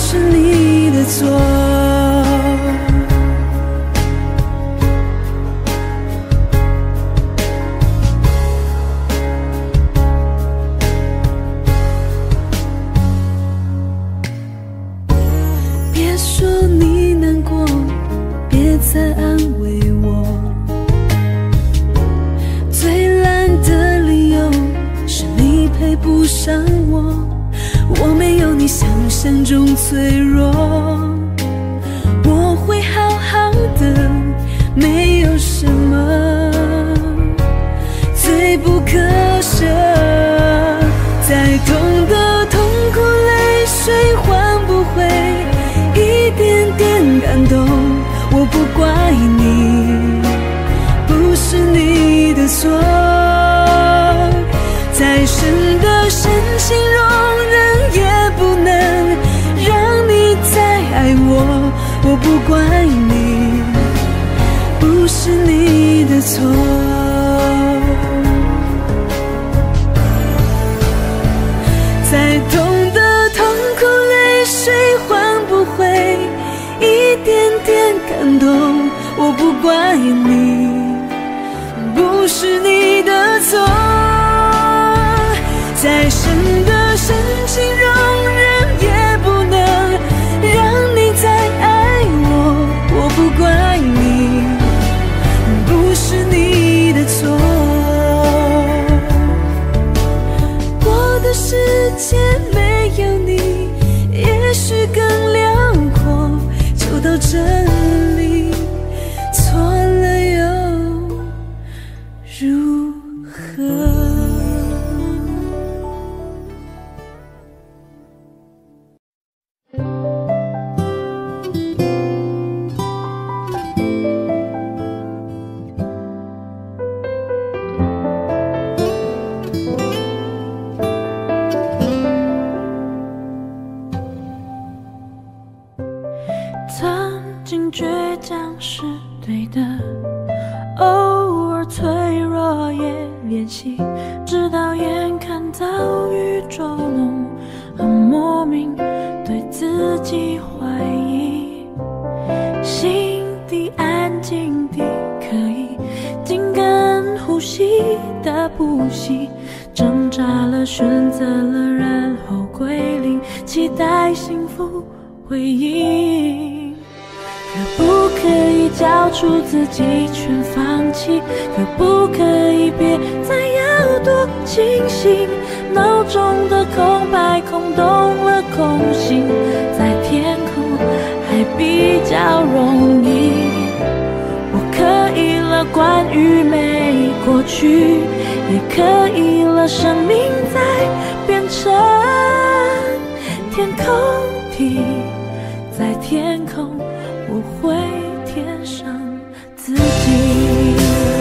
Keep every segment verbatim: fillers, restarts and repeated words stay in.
是你的错。别说你难过，别再安慰我。最烂的理由是你配不上我，我没有你想象中脆弱，我会好好的，没有什么罪不可赦。再痛的痛苦泪水换不回一点点感动，我不怪你，不是你的错。再深的深情容忍也不能让你再爱我，我不怪你，不是你的错。再痛的痛苦泪水换不回一点点感动，我不怪你，不是你的错。再深的深情容忍也不能让你再爱我，我不怪你，不是你的错。我的世界没有你也许更辽阔，就到这里，错了又如何？曾经倔强是对的，偶尔脆弱也练习，直到眼看遭遇捉弄，很莫名对自己怀疑，心底安静地可以紧跟呼吸的呼吸，挣扎了选择了然后归零，期待幸福回应。可不可以交出自己全放弃，可不可以别再要多清醒，脑中的空白空洞了空心，在天空还比较容易。我可以了关于美过去，也可以了生命在变成天空体，在天空我会填上自己。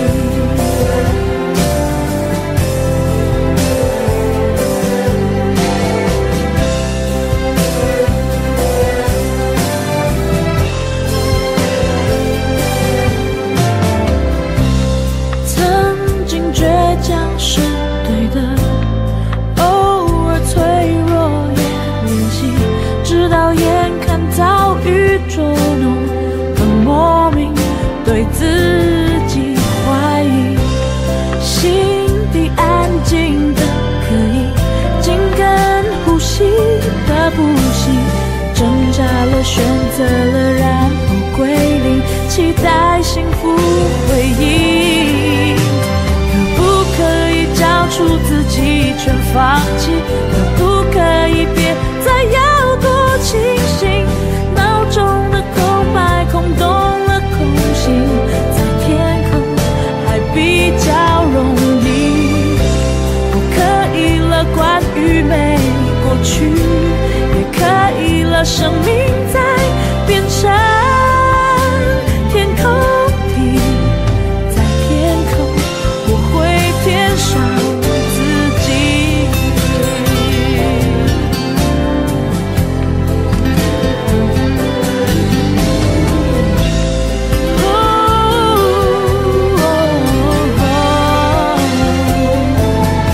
曾经倔强是对的，偶尔脆弱也练习，直到眼看遭遇捉弄，很莫名对自己怀疑，心底安静的可以紧跟呼吸的呼吸，挣扎了选择了然后归零，期待幸福回应。可不可以交出自己全放弃，可不可以别再要多清醒，脑中的空白空洞了空心，在天空还比较容易。我可以了关于美过去，也可以了生命在变成天空体，在天空我会填上自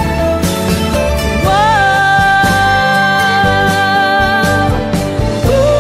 己。Ooh.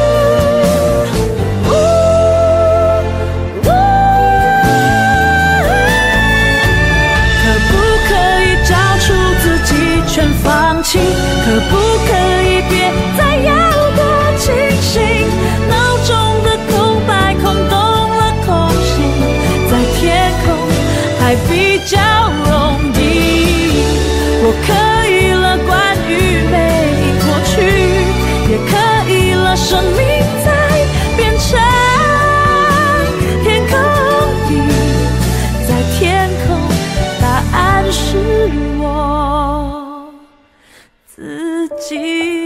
把生命再变成天空里，在天空，答案是我自己。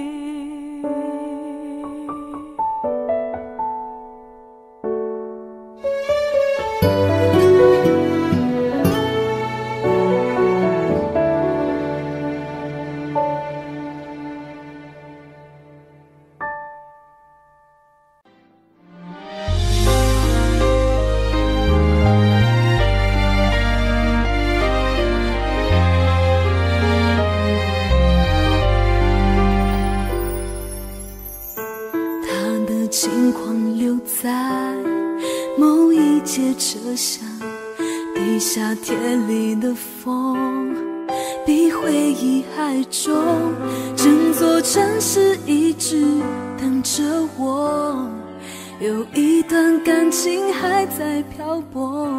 轻狂留在某一节车厢，地下铁里的风比回忆还重，整座城市一直等着我，有一段感情还在漂泊。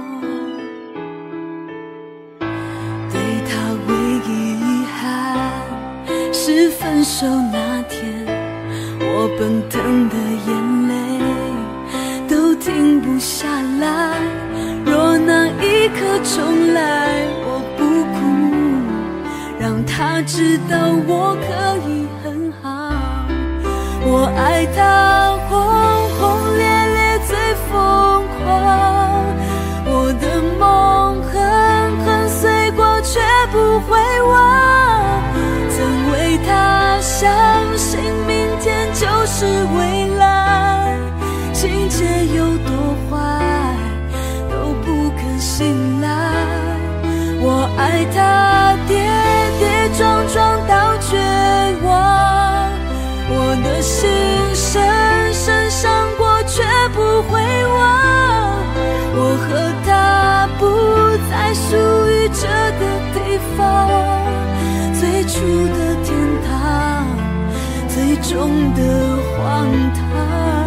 对他唯一遗憾是分手那天，我奔腾的眼泪都停不下来，若那一刻重来，我不哭，让他知道我可以很好。我爱他轰轰烈烈最疯狂，我的梦狠狠碎过却不会忘，曾为他相信明天就是未来，情节有多坏都不肯醒来。我爱他跌跌撞撞到绝望，我的心深深伤过却不会忘，我和他不再属于这个地方，最初的天堂，最终的荒唐。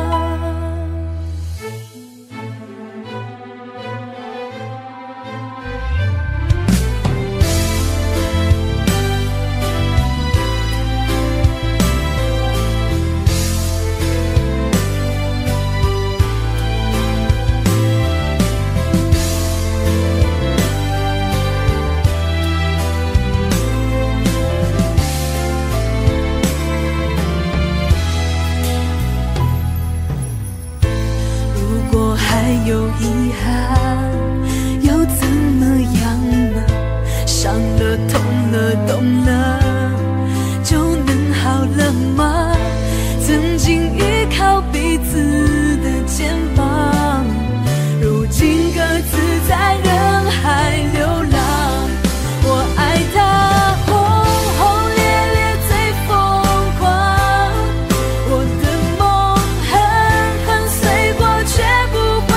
有遗憾又怎么样呢？伤了痛了懂了就能好了吗？曾经依靠彼此的肩膀，如今各自在人海流浪。我爱他轰轰烈烈最疯狂，我的梦狠狠碎过却不会，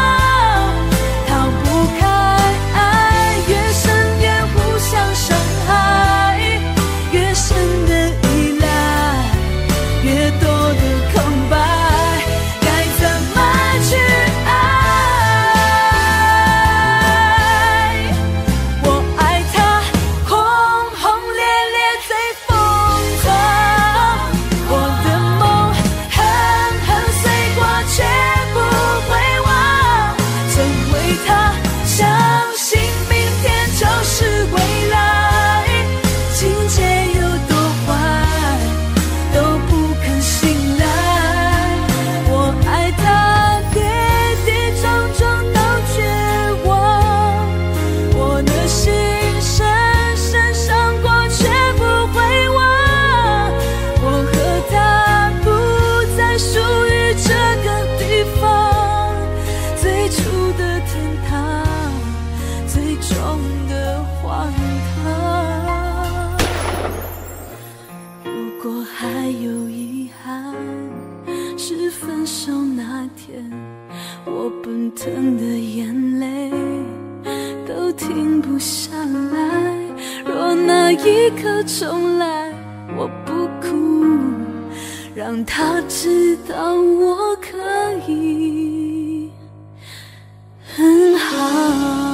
奔腾的眼泪都停不下来，若那一刻重来，我不哭，让他知道我可以很好。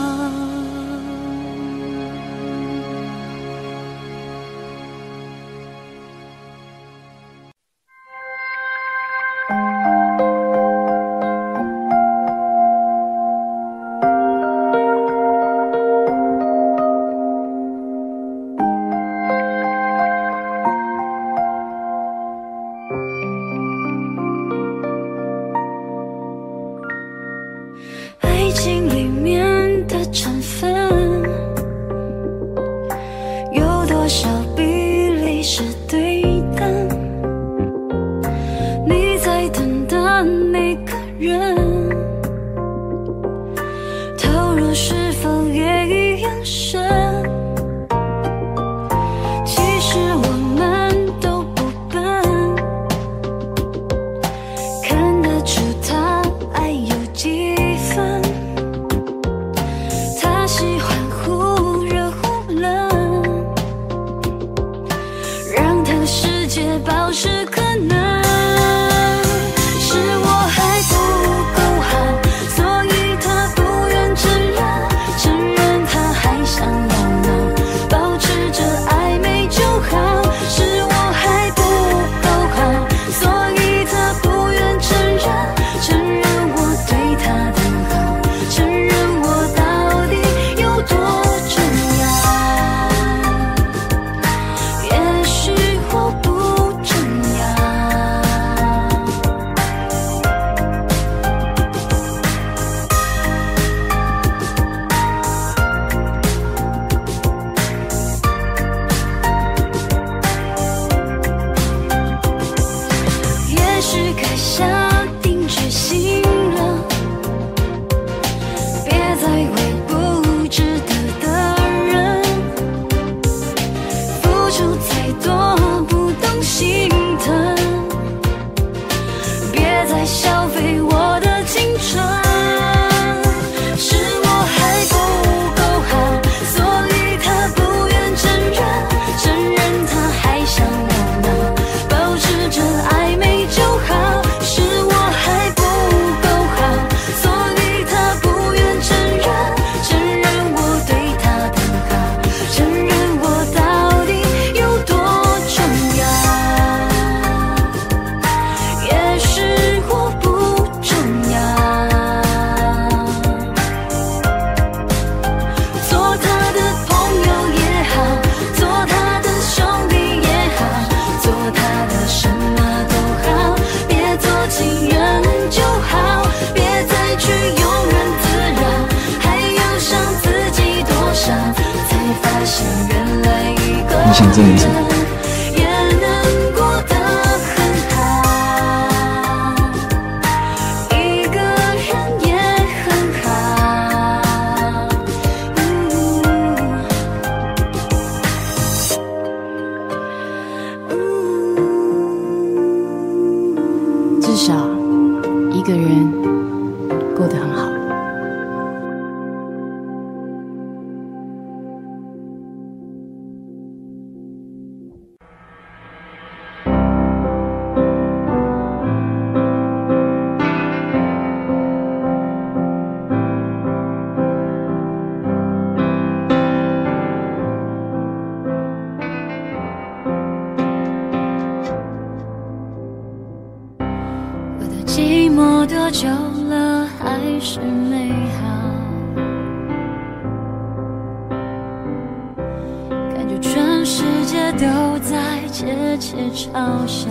人，投入是否也一样深？其实我们都不笨，看得出他爱有几分。他喜欢忽热忽冷，让他的世界保持可能。 你想证明什么？ 至少一个人过得很好。 寂寞多久了还是美好，感觉全世界都在窃窃嘲笑，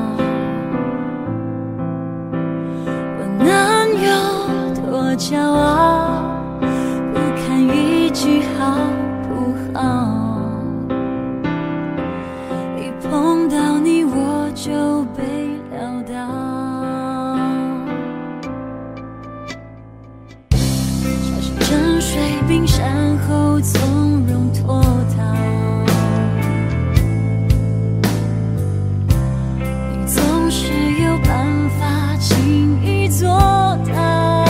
我能有多骄傲，不堪一句好不好，一碰到你我就被撂倒。沉睡冰山后从容脱逃，你总是有办法轻易做到，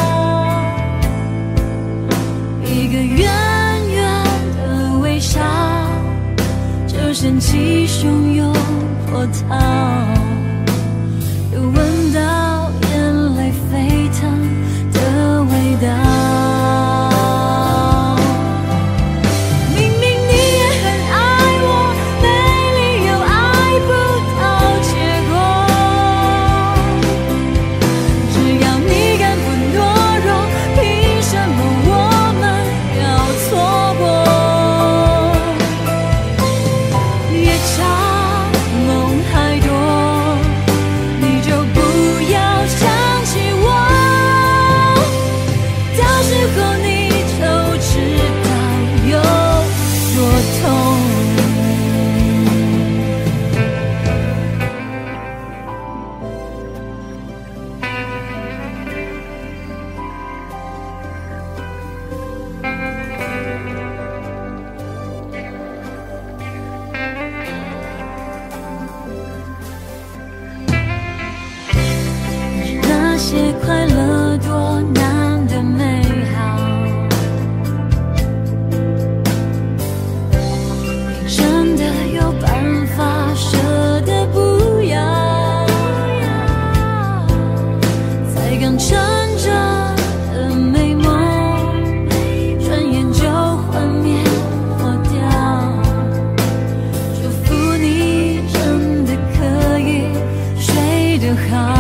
一个圆圆的微笑就掀起汹涌波涛，又闻到眼泪沸腾的味道。越长梦还多。 些快乐多难的美好，你真的有办法舍得不要，才刚撑着的美梦，转眼就幻灭破掉。祝福你真的可以睡得好。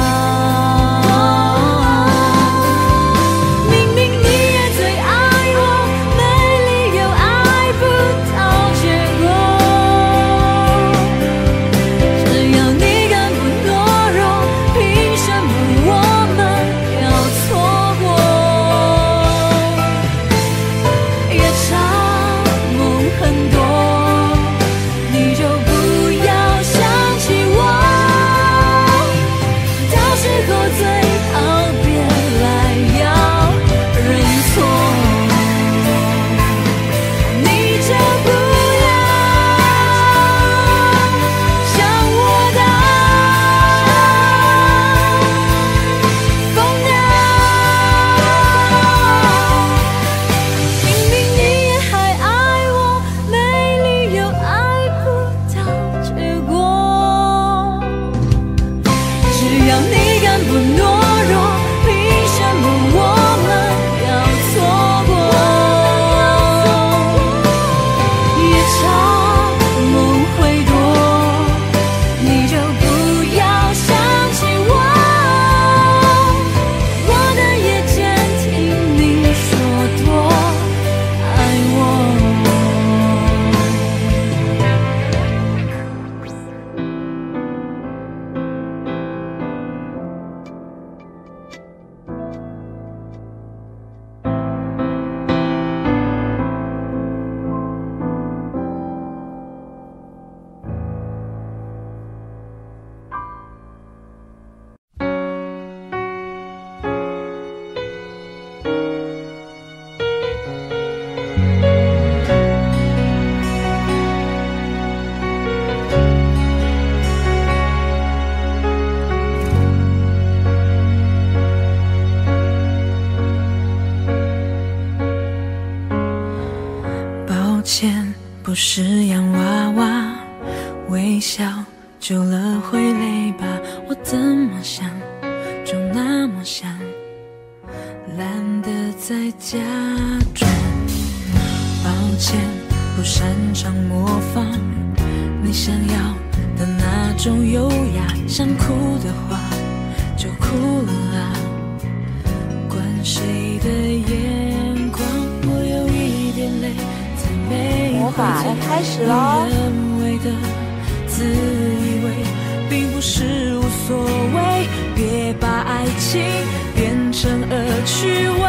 不是洋娃娃，微笑久了会累吧？我怎么想就那么想，懒得再假装。抱歉，不擅长模仿你想要的那种优雅，想哭的话就哭了啊，管谁的眼光，我有一点累。 魔法要开始喽！ 人为的自以为并不是无所谓，别把爱情变成恶趣味。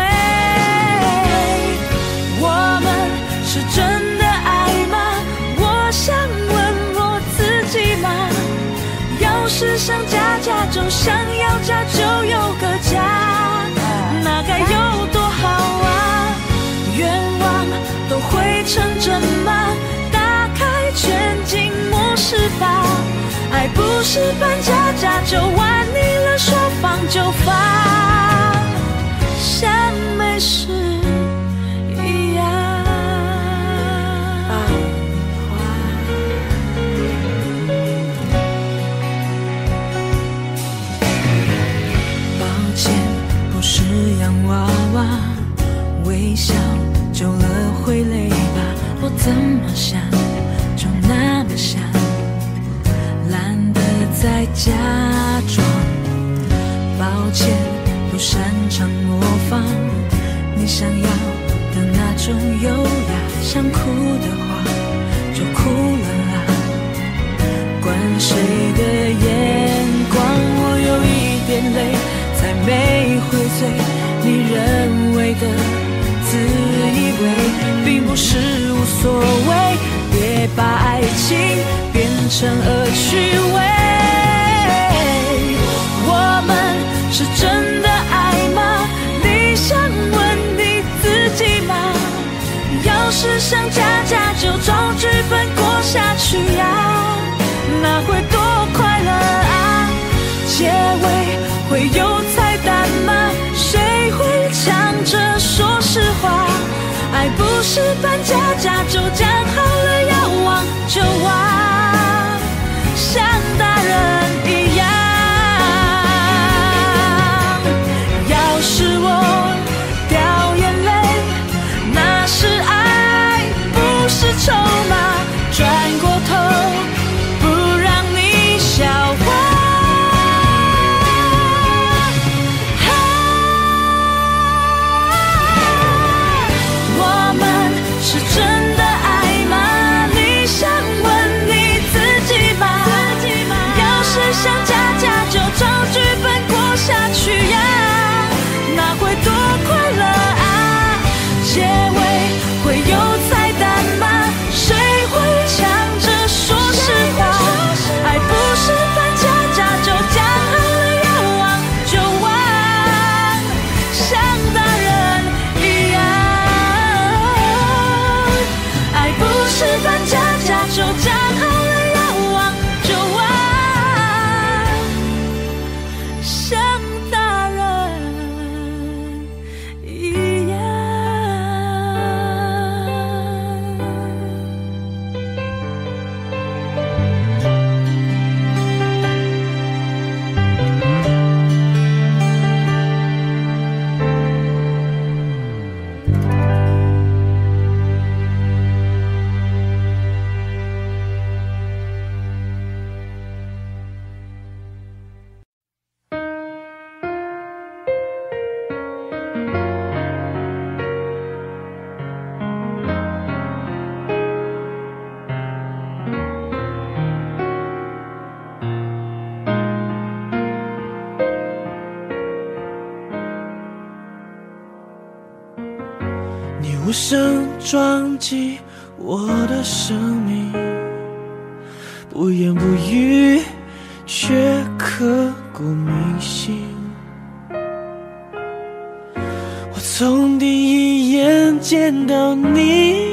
我们是真的爱吗？我想问我自己嘛。要是想家家就想要家就有个家，那该有多好啊！愿望都会成真吗？打开全景模式吧，爱不是扮家家酒，玩腻了说放就放，像没事一样。抱歉，不是洋娃娃，微笑久了会累吧？我怎么想就那么想，懒得再假装。抱歉，不擅长模仿你想要的那种优雅，想哭的话就哭了啊，管谁的眼光，我有一点累，才没会醉你认为的自以为，并不是无所谓，别把爱情变成恶趣味。我们是真的爱吗？你想问你自己吗？要是想家家就找剧本过下去呀，那会多快乐啊！结尾会有彩蛋是搬家家就讲好了要往就往，像大人一样。要是我掉眼泪，那是爱，不是筹码。转过头，不让你笑话。啊，我们是真的爱吗？你想问你自己吧。要是想家家就照剧本过下去呀，那会多快乐啊！结尾会有彩蛋吗？谁会抢着说实话？爱不是搬家家就讲好了要往就往，像大人一样。爱不是搬家家就讲好了要往就往，像大人一样。 你无声撞击我的生命，不言不语，却刻骨铭心。我从第一眼见到你，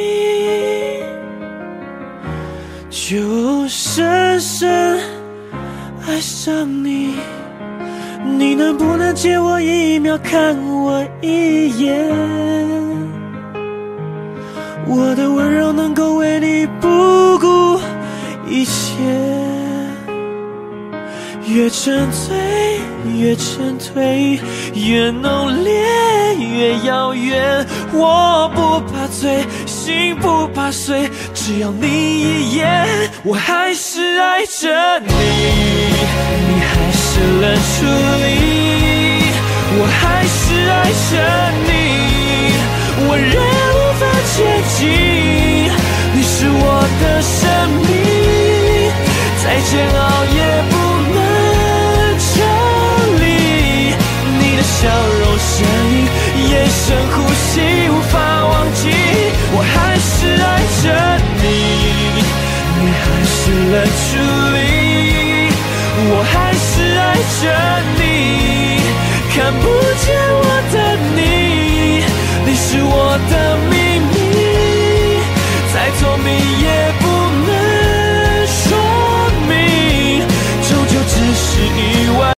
就深深爱上你。你能不能借我一秒看我一眼？我的温柔能够为你不顾一切，越沉醉越沉醉，越浓烈越遥远。我不怕醉，心不怕碎，只要你一眼，我还是爱着你。你